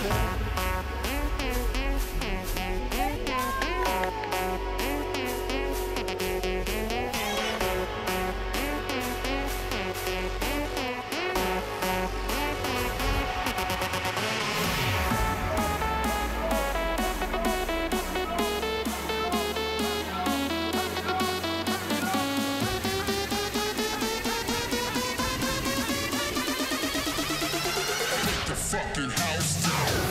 Fucking house down.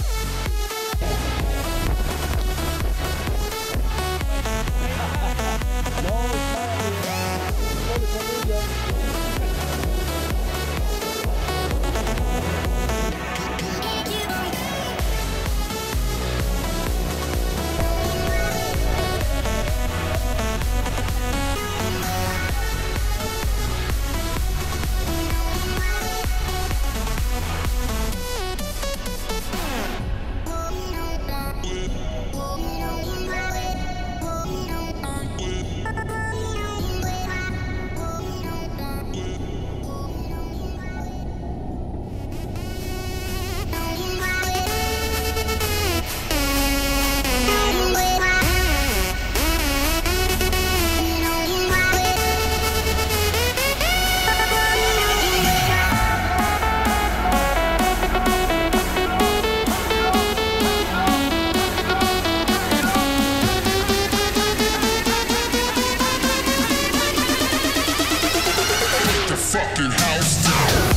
Fucking house down.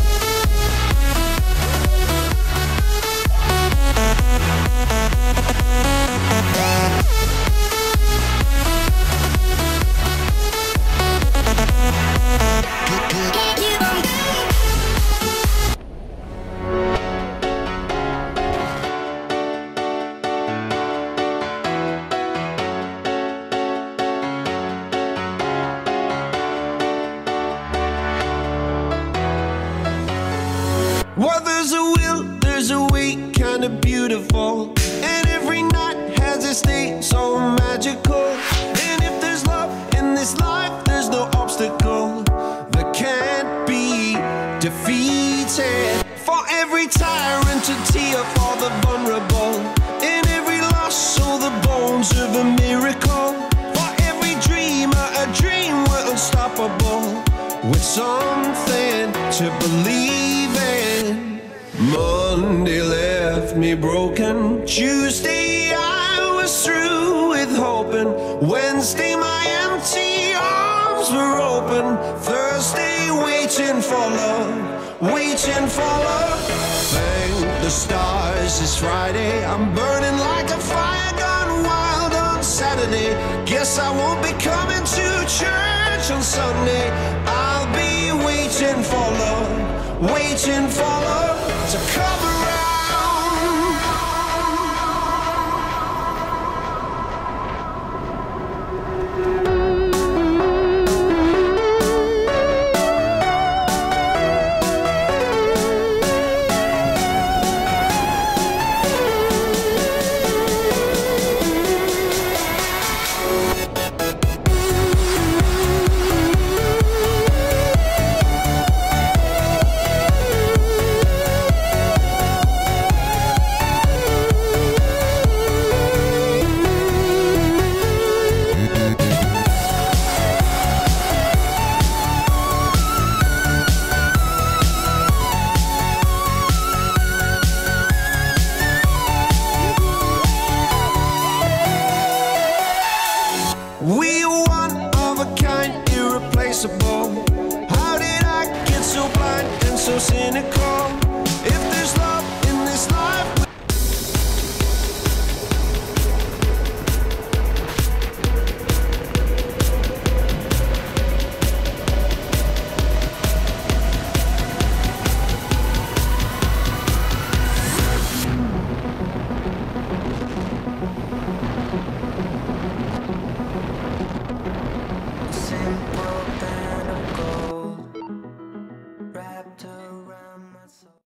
Well, there's a will, there's a way, kinda beautiful. And every night has its day so magical. And if there's love in this life, there's no obstacle that can't be defeated. For every tyrant to tear for the vulnerable. In every loss, all the bones of a miracle. For every dreamer, a dream we're unstoppable. With something to believe in. Monday left me broken. Tuesday I was through with hoping. Wednesday my empty arms were open. Thursday waiting for love, waiting for love. Thank the stars it's Friday. I'm burning like a fire gone wild on Saturday. Guess I won't be coming to church on Sunday. I'll be waiting for love, waiting for love to cover